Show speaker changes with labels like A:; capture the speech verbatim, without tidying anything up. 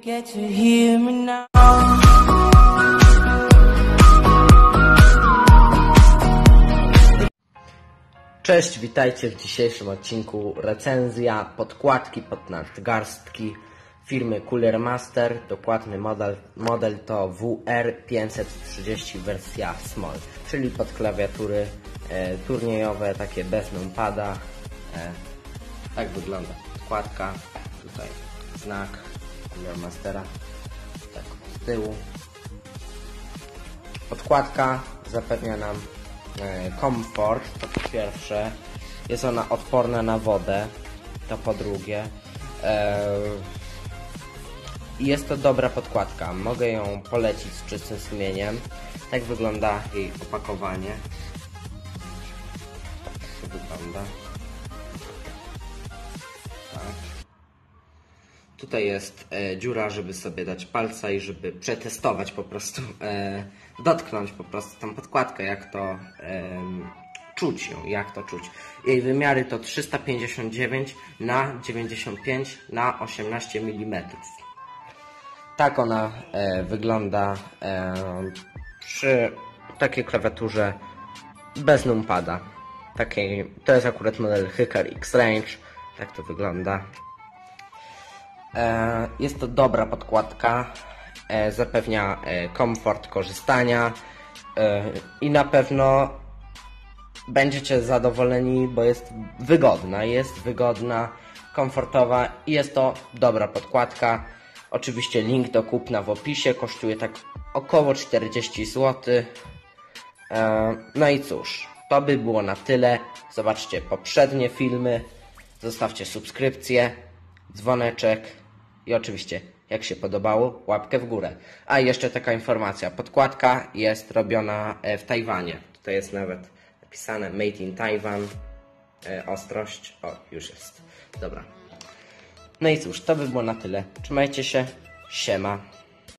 A: Get to hear me now.
B: Cześć, witajcie w dzisiejszym odcinku. Recenzja podkładki pod nadgarstki firmy Cooler Master. Dokładny model, model to W R pięćset trzydzieści wersja Small, czyli pod klawiatury e, turniejowe, takie bez numpada. E, tak wygląda podkładka. Tutaj znak Cooler Mastera, tak z tyłu. Podkładka zapewnia nam komfort, to po pierwsze. Jest ona odporna na wodę, to po drugie. Jest to dobra podkładka, mogę ją polecić z czystym sumieniem. Tak wygląda jej opakowanie. Tak to wygląda. Tak. Tutaj jest e, dziura, żeby sobie dać palca i żeby przetestować po prostu, e, dotknąć po prostu tą podkładkę, jak to e, czuć ją, jak to czuć. Jej wymiary to trzysta pięćdziesiąt dziewięć na dziewięćdziesiąt pięć na osiemnaście milimetrów. Tak ona e, wygląda e, przy takiej klawiaturze bez numpada. Takiej, to jest akurat model Hyker X-Range, tak to wygląda. Jest to dobra podkładka, zapewnia komfort korzystania i na pewno będziecie zadowoleni, bo jest wygodna, jest wygodna, komfortowa i jest to dobra podkładka. Oczywiście link do kupna w opisie, kosztuje tak około czterdzieści złotych. No i cóż, to by było na tyle. Zobaczcie poprzednie filmy, zostawcie subskrypcję, dzwoneczek. I oczywiście, jak się podobało, łapkę w górę. A jeszcze taka informacja, podkładka jest robiona w Tajwanie. Tutaj jest nawet napisane Made in Taiwan. E, ostrość, o, już jest. Dobra. No i cóż, to by było na tyle. Trzymajcie się, siema.